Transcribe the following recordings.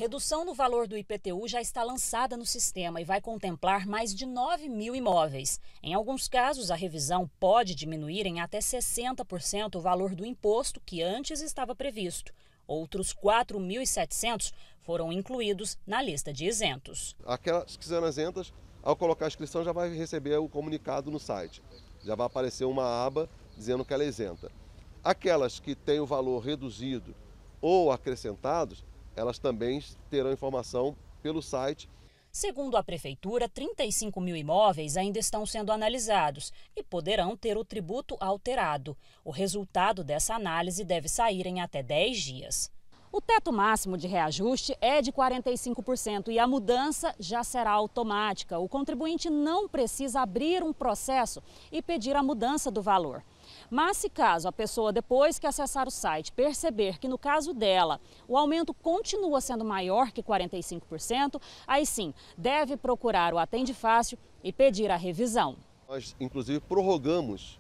redução no valor do IPTU já está lançada no sistema e vai contemplar mais de 9 mil imóveis. Em alguns casos, a revisão pode diminuir em até 60% o valor do imposto que antes estava previsto. Outros 4.700 foram incluídos na lista de isentos. Aquelas que serão isentas, ao colocar a inscrição, já vai receber o comunicado no site. Já vai aparecer uma aba dizendo que ela é isenta. Aquelas que têm o valor reduzido ou acrescentados, elas também terão informação pelo site. Segundo a Prefeitura, 35 mil imóveis ainda estão sendo analisados e poderão ter o tributo alterado. O resultado dessa análise deve sair em até 10 dias. O teto máximo de reajuste é de 45% e a mudança já será automática. O contribuinte não precisa abrir um processo e pedir a mudança do valor. Mas se caso a pessoa, depois que acessar o site, perceber que no caso dela o aumento continua sendo maior que 45%, aí sim deve procurar o Atende Fácil e pedir a revisão. Nós, inclusive, prorrogamos,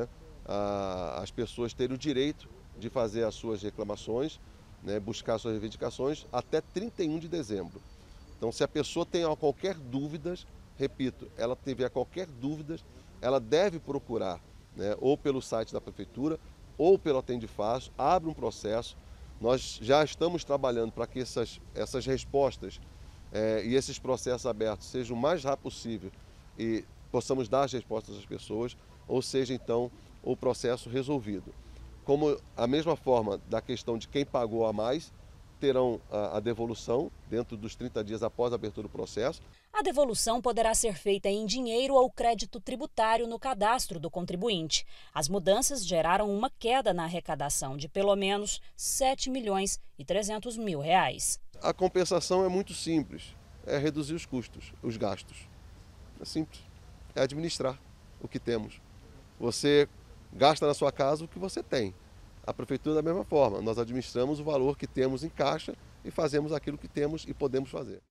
as pessoas terem o direito de fazer as suas reclamações, buscar suas reivindicações até 31 de dezembro. Então, se a pessoa tem qualquer dúvida, repito, ela tiver qualquer dúvida, ela deve procurar, ou pelo site da Prefeitura ou pelo Atende Fácil, abre um processo. Nós já estamos trabalhando para que essas respostas e esses processos abertos sejam o mais rápido possível e possamos dar as respostas às pessoas, ou seja, então, o processo resolvido. Como a mesma forma da questão de quem pagou a mais, terão a devolução dentro dos 30 dias após a abertura do processo. A devolução poderá ser feita em dinheiro ou crédito tributário no cadastro do contribuinte. As mudanças geraram uma queda na arrecadação de pelo menos R$ 7.300.000. A compensação é muito simples, é reduzir os custos, os gastos. É simples, é administrar o que temos. Você gasta na sua casa o que você tem. A Prefeitura da mesma forma, nós administramos o valor que temos em caixa e fazemos aquilo que temos e podemos fazer.